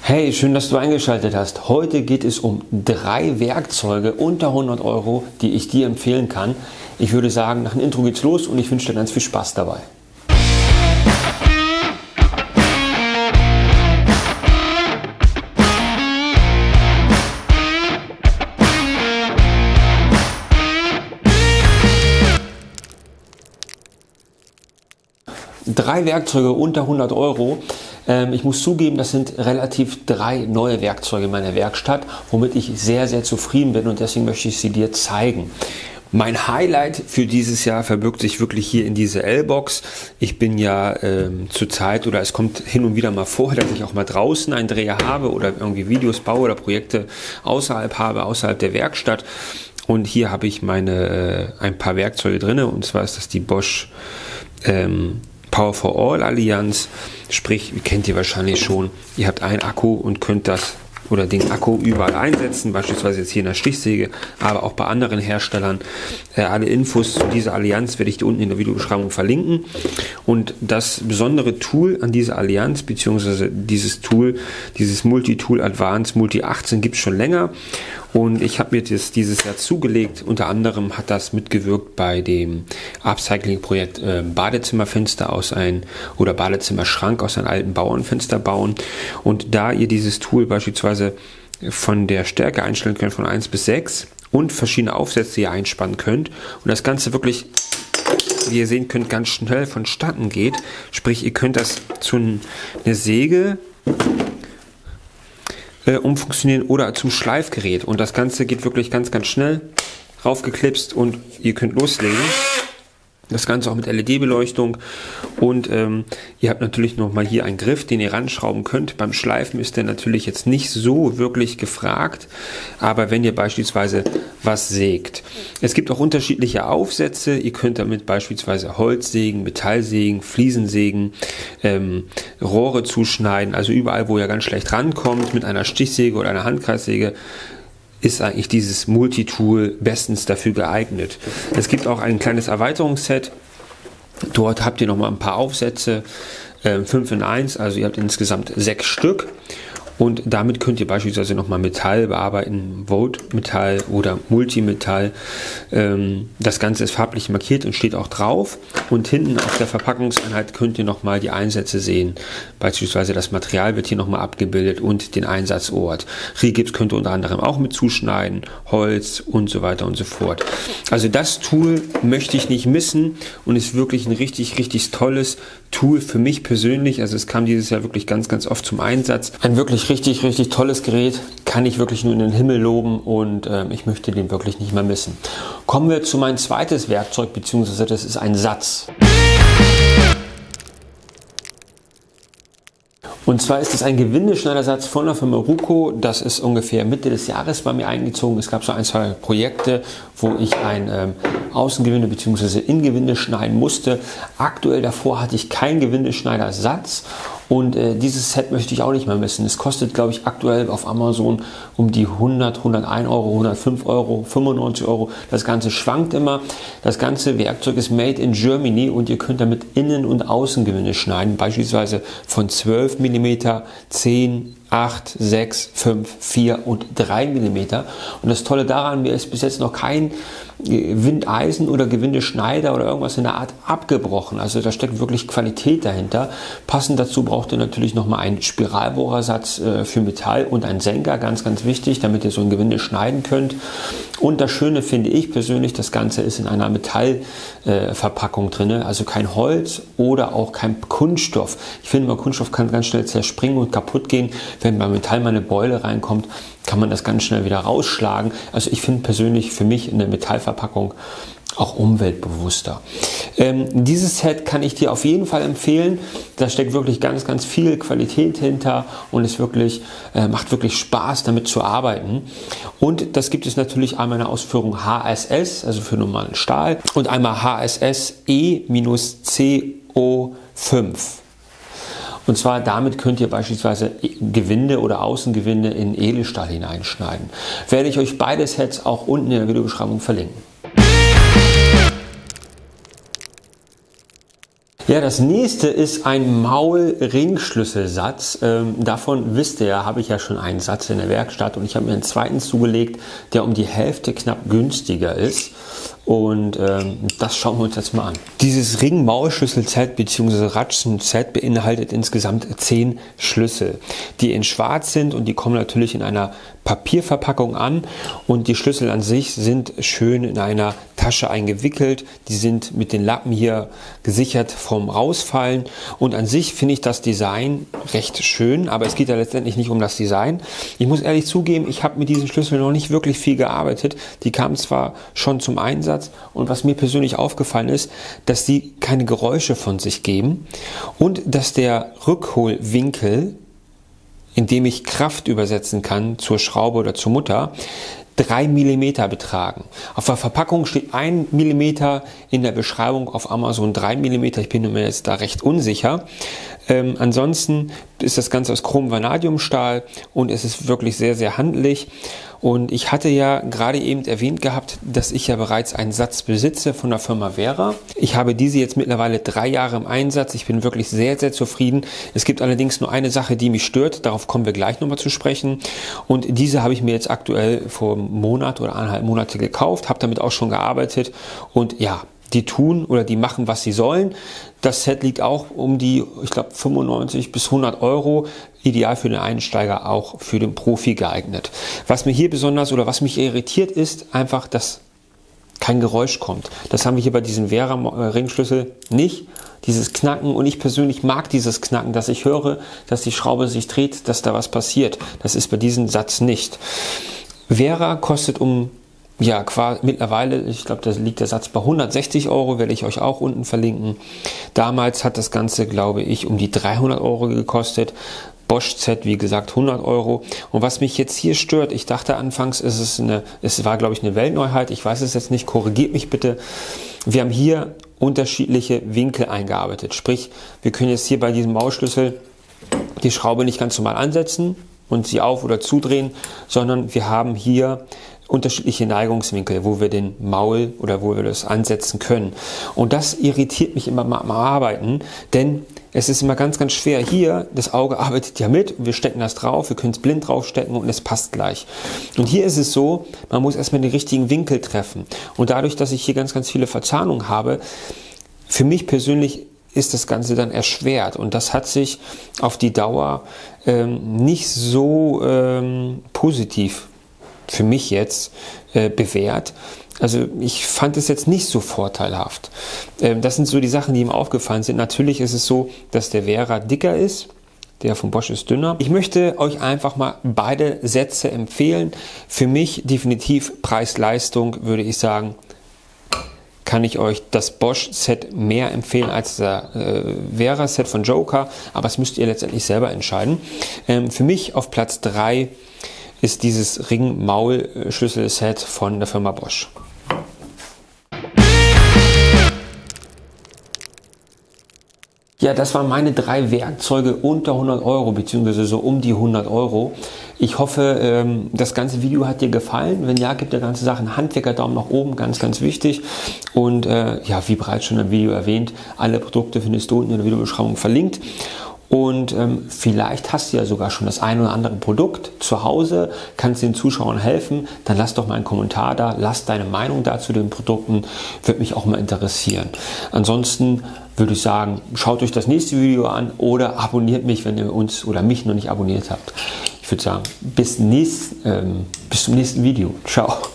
Hey, schön, dass du eingeschaltet hast. Heute geht es um 3 Werkzeuge unter 100 Euro, die ich dir empfehlen kann. Ich würde sagen, nach dem Intro geht's los und ich wünsche dir ganz viel Spaß dabei. Drei Werkzeuge unter 100 Euro. Ich muss zugeben, das sind relativ 3 neue Werkzeuge in meiner Werkstatt, womit ich sehr, sehr zufrieden bin und deswegen möchte ich sie dir zeigen. Mein Highlight für dieses Jahr verbirgt sich wirklich hier in diese L-Box. Ich bin ja zurzeit, oder es kommt hin und wieder mal vor, dass ich auch mal draußen einen Dreher habe oder irgendwie Videos baue oder Projekte außerhalb habe, außerhalb der Werkstatt. Und hier habe ich ein paar Werkzeuge drin, und zwar ist das die Bosch Power for All Allianz, sprich, kennt ihr wahrscheinlich schon, ihr habt einen Akku und könnt das oder den Akku überall einsetzen, beispielsweise jetzt hier in der Stichsäge, aber auch bei anderen Herstellern. Alle Infos zu dieser Allianz werde ich dir unten in der Videobeschreibung verlinken. Und das besondere Tool an dieser Allianz, beziehungsweise dieses Tool, dieses Multi-Tool Advanced Multi 18 gibt es schon länger. Und ich habe mir das dieses Jahr zugelegt. Unter anderem hat das mitgewirkt bei dem Upcycling-Projekt Badezimmerfenster oder Badezimmerschrank aus einem alten Bauernfenster bauen. Und da ihr dieses Tool beispielsweise von der Stärke einstellen könnt von 1 bis 6 und verschiedene Aufsätze hier einspannen könnt und das Ganze wirklich, wie ihr sehen könnt, ganz schnell vonstatten geht, sprich ihr könnt das zu einer Säge umfunktionieren oder zum Schleifgerät und das Ganze geht wirklich ganz, ganz schnell raufgeklipst und ihr könnt loslegen. Das Ganze auch mit LED-Beleuchtung und ihr habt natürlich nochmal hier einen Griff, den ihr ranschrauben könnt. Beim Schleifen ist der natürlich jetzt nicht so wirklich gefragt, aber wenn ihr beispielsweise was sägt. Es gibt auch unterschiedliche Aufsätze. Ihr könnt damit beispielsweise Holz sägen, Metall sägen, Fliesen sägen, Rohre zuschneiden, also überall, wo ihr ganz schlecht rankommt mit einer Stichsäge oder einer Handkreissäge, ist eigentlich dieses Multitool bestens dafür geeignet. Es gibt auch ein kleines Erweiterungsset. Dort habt ihr noch mal ein paar Aufsätze, 5 in 1, also ihr habt insgesamt 6 Stück. Und damit könnt ihr beispielsweise nochmal Metall bearbeiten, Volt-Metall oder Multimetall. Das Ganze ist farblich markiert und steht auch drauf. Und hinten auf der Verpackungseinheit könnt ihr nochmal die Einsätze sehen. Beispielsweise das Material wird hier nochmal abgebildet und den Einsatzort. Rigips könnt ihr unter anderem auch mit zuschneiden, Holz und so weiter und so fort. Also das Tool möchte ich nicht missen und ist wirklich ein richtig, richtig tolles Tool für mich persönlich. Also es kam dieses Jahr wirklich ganz, ganz oft zum Einsatz. Ein wirklich richtig, richtig tolles Gerät, kann ich wirklich nur in den Himmel loben und ich möchte den wirklich nicht mehr missen. Kommen wir zu meinem zweites Werkzeug, beziehungsweise das ist ein Satz. Und zwar ist es ein Gewindeschneidersatz von der Firma Ruco. Das ist ungefähr Mitte des Jahres bei mir eingezogen. Es gab so ein, 2 Projekte, wo ich ein Außengewinde bzw. Ingewinde schneiden musste. Aktuell davor hatte ich keinen Gewindeschneidersatz und dieses Set möchte ich auch nicht mehr missen. Es kostet, glaube ich, aktuell auf Amazon um die 100, 101 Euro, 105 Euro, 95 Euro. Das Ganze schwankt immer. Das ganze Werkzeug ist made in Germany und ihr könnt damit Innen- und Außengewinde schneiden, beispielsweise von 12 mm, 10, 8, 6, 5, 4 und 3 mm. Und das Tolle daran, mir ist bis jetzt noch kein Windeisen oder Gewindeschneider oder irgendwas in der Art abgebrochen. Also da steckt wirklich Qualität dahinter. Passend dazu braucht ihr natürlich nochmal einen Spiralbohrersatz für Metall und einen Senker, ganz, ganz wichtig, damit ihr so ein Gewinde schneiden könnt. Und das Schöne finde ich persönlich, das Ganze ist in einer Metallverpackung drin, also kein Holz oder auch kein Kunststoff. Ich finde, mal Kunststoff kann ganz schnell zerspringen und kaputt gehen. Wenn bei Metall mal eine Beule reinkommt, kann man das ganz schnell wieder rausschlagen. Also ich finde persönlich für mich in der Metallverpackung auch umweltbewusster. Dieses Set kann ich dir auf jeden Fall empfehlen. Da steckt wirklich ganz, ganz viel Qualität hinter und es macht wirklich Spaß, damit zu arbeiten. Und das gibt es natürlich einmal in der Ausführung HSS, also für normalen Stahl, und einmal HSS E-CO5. Und zwar damit könnt ihr beispielsweise Gewinde oder Außengewinde in Edelstahl hineinschneiden. Werde ich euch beide Sets auch unten in der Videobeschreibung verlinken. Ja, das nächste ist ein Maulringschlüsselsatz. Davon wisst ihr ja, habe ich ja schon einen Satz in der Werkstatt und ich habe mir einen zweiten zugelegt, der um die Hälfte knapp günstiger ist. Und das schauen wir uns jetzt mal an. Dieses Ring-Maulschlüssel-Set bzw. Ratschen-Set beinhaltet insgesamt 10 Schlüssel, die in schwarz sind und die kommen natürlich in einer Papierverpackung an und die Schlüssel an sich sind schön in einer Tasche eingewickelt. Die sind mit den Lappen hier gesichert vom Rausfallen und an sich finde ich das Design recht schön, aber es geht ja letztendlich nicht um das Design. Ich muss ehrlich zugeben, ich habe mit diesen Schlüsseln noch nicht wirklich viel gearbeitet. Die kamen zwar schon zum Einsatz und was mir persönlich aufgefallen ist, dass sie keine Geräusche von sich geben und dass der Rückholwinkel, indem ich Kraft übersetzen kann zur Schraube oder zur Mutter, 3 mm betragen. Auf der Verpackung steht 1 mm, in der Beschreibung auf Amazon 3 mm. Ich bin mir jetzt da recht unsicher. Ansonsten ist das Ganze aus Chrom-Vanadiumstahl und es ist wirklich sehr, sehr handlich. Und ich hatte ja gerade eben erwähnt gehabt, dass ich ja bereits einen Satz besitze von der Firma Wera. Ich habe diese jetzt mittlerweile 3 Jahre im Einsatz. Ich bin wirklich sehr, sehr zufrieden. Es gibt allerdings nur eine Sache, die mich stört. Darauf kommen wir gleich nochmal zu sprechen. Und diese habe ich mir jetzt aktuell vor einem Monat oder 1,5 Monate gekauft, habe damit auch schon gearbeitet. Und ja, die tun oder die machen, was sie sollen. Das Set liegt auch um die, ich glaube, 95 bis 100 Euro. Ideal für den Einsteiger, auch für den Profi geeignet. Was mir hier besonders oder was mich irritiert ist, einfach, dass kein Geräusch kommt. Das haben wir hier bei diesem Wera-Ringschlüssel nicht. Dieses Knacken, und ich persönlich mag dieses Knacken, dass ich höre, dass die Schraube sich dreht, dass da was passiert. Das ist bei diesem Satz nicht. Wera kostet ja, mittlerweile, ich glaube, da liegt der Satz bei 160 Euro, werde ich euch auch unten verlinken. Damals hat das Ganze, glaube ich, um die 300 Euro gekostet. Bosch Z, wie gesagt, 100 Euro. Und was mich jetzt hier stört, ich dachte anfangs, es war, glaube ich, eine Weltneuheit. Ich weiß es jetzt nicht, korrigiert mich bitte. Wir haben hier unterschiedliche Winkel eingearbeitet. Sprich, wir können jetzt hier bei diesem Maulschlüssel die Schraube nicht ganz normal ansetzen und sie auf- oder zudrehen, sondern wir haben hier unterschiedliche Neigungswinkel, wo wir den Maul oder wo wir das ansetzen können. Und das irritiert mich immer beim Arbeiten, denn es ist immer ganz, ganz schwer. Hier, das Auge arbeitet ja mit, wir stecken das drauf, wir können es blind draufstecken und es passt gleich. Und hier ist es so, man muss erstmal den richtigen Winkel treffen. Und dadurch, dass ich hier ganz, ganz viele Verzahnungen habe, für mich persönlich ist das Ganze dann erschwert. Und das hat sich auf die Dauer nicht so positiv für mich jetzt bewährt. Also ich fand es jetzt nicht so vorteilhaft. Das sind so die Sachen, die ihm aufgefallen sind. Natürlich ist es so, dass der Wera dicker ist, der von Bosch ist dünner. Ich möchte euch einfach mal beide Sätze empfehlen. Für mich definitiv Preis-Leistung, würde ich sagen, kann ich euch das Bosch-Set mehr empfehlen als das Wera-Set von Joker, aber das müsst ihr letztendlich selber entscheiden. Für mich auf Platz 3 ist dieses Ring-Maul-Schlüssel-Set von der Firma Bosch. Ja, das waren meine 3 Werkzeuge unter 100 Euro, beziehungsweise so um die 100 Euro. Ich hoffe, das ganze Video hat dir gefallen. Wenn ja, gib der ganzen Sache einen Handwerker-Daumen nach oben, ganz, ganz wichtig. Und ja, wie bereits schon im Video erwähnt, alle Produkte findest du unten in der Videobeschreibung verlinkt. Und vielleicht hast du ja sogar schon das ein oder andere Produkt zu Hause, kannst den Zuschauern helfen, dann lass doch mal einen Kommentar da, lass deine Meinung da zu den Produkten, würde mich auch mal interessieren. Ansonsten würde ich sagen, schaut euch das nächste Video an oder abonniert mich, wenn ihr uns oder mich noch nicht abonniert habt. Ich würde sagen, bis zum nächsten Video. Ciao.